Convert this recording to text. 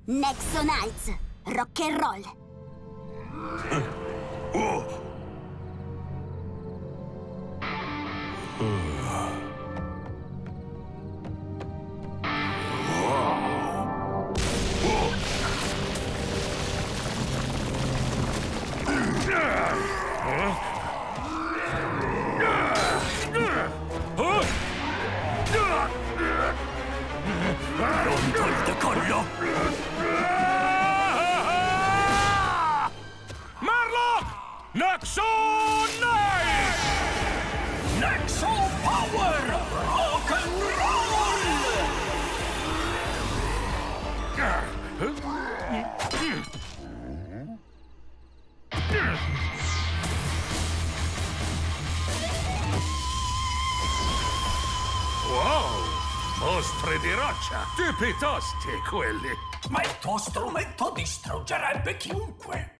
Nexo Knights, rock and roll. Pronto il decollo? Marlock! Nexo Knight! Nexo Power! Rock and Wow! Mostri di roccia! Tipi tosti quelli! Ma il tuo strumento distruggerebbe chiunque!